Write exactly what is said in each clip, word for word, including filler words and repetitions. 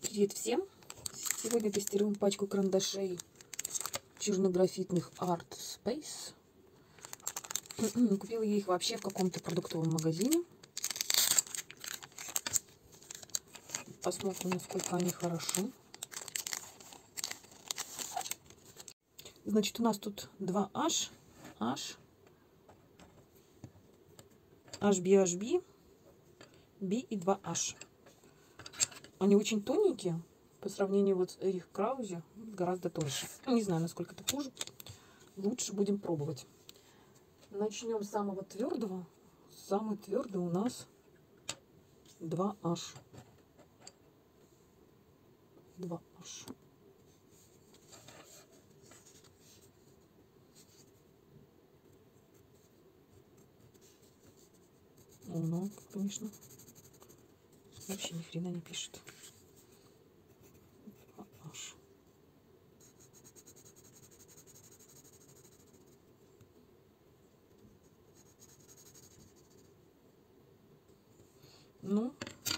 Привет всем! Сегодня тестируем пачку карандашей чернографитных Art Space. Купила я их вообще в каком-то продуктовом магазине. Посмотрим, насколько они хороши. Значит, у нас тут два H, H, H B, H B, B и два H. Они очень тоненькие. По сравнению вот с Эрих Краузе гораздо тоньше. Не знаю, насколько это хуже. Лучше будем пробовать. Начнем с самого твердого. Самый твердый у нас два H. два H. Ну, конечно, вообще ни хрена не пишет. два H. Ну,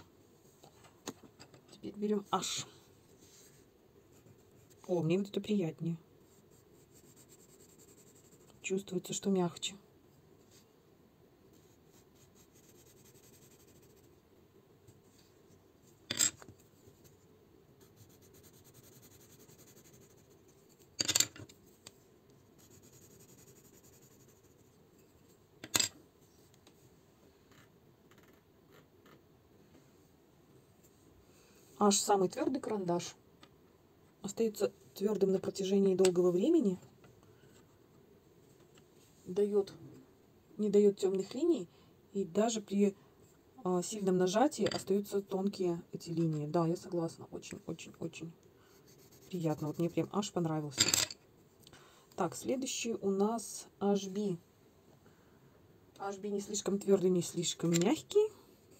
теперь берем H. О, мне вот это приятнее. Чувствуется, что мягче. Аж самый твердый карандаш остается твердым на протяжении долгого времени, дает, не дает темных линий, и даже при э, сильном нажатии остаются тонкие эти линии. Да, я согласна, очень-очень-очень приятно. Вот мне прям аж понравился. Так, следующий у нас H B. H B не слишком твердый, не слишком мягкий.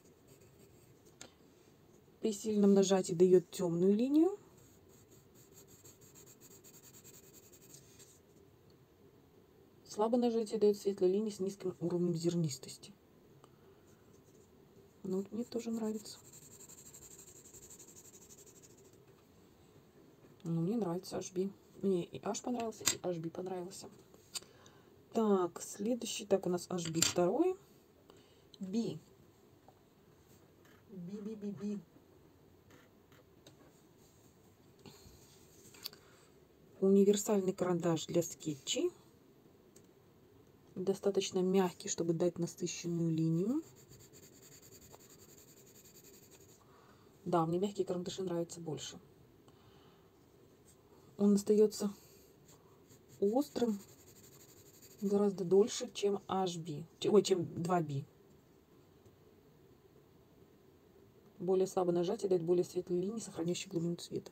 При сильном нажатии дает темную линию. Слабое нажатие дает светлые линии с низким уровнем зернистости. Ну, вот мне тоже нравится. Ну, мне нравится H B. Мне и H понравился, и H B понравился. Так, следующий. Так, у нас H B второй. B. B, B, B, B. Универсальный карандаш для скетчей. Достаточно мягкий, чтобы дать насыщенную линию. Да, мне мягкие карандаши нравятся больше. Он остается острым гораздо дольше, чем H B. Ой, чем два B. Более слабое нажатие дает более светлые линии, сохраняющие глубину цвета.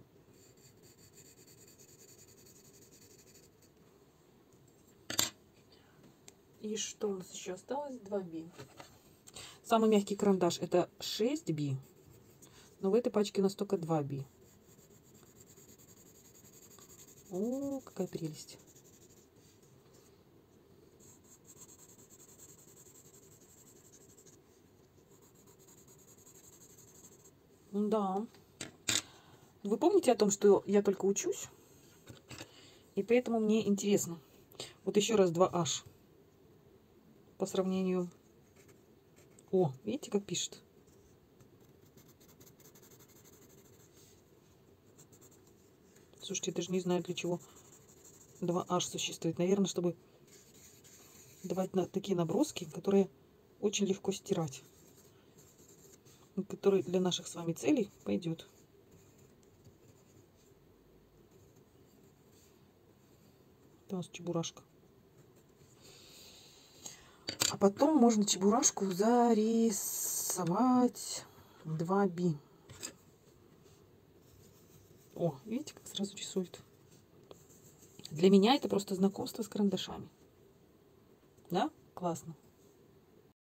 И что у нас еще осталось? два B. Самый мягкий карандаш это шесть B. Но в этой пачке у нас только два B. О, какая прелесть. Да. Вы помните о том, что я только учусь? И поэтому мне интересно. Вот еще раз два H. По сравнению... О, видите, как пишет? Слушайте, я даже не знаю, для чего два H существует. Наверное, чтобы давать на такие наброски, которые очень легко стирать. Который для наших с вами целей пойдет. Это у нас чебурашка. А потом можно чебурашку зарисовать два B. О, видите, как сразу рисует. Для меня это просто знакомство с карандашами. Да? Классно.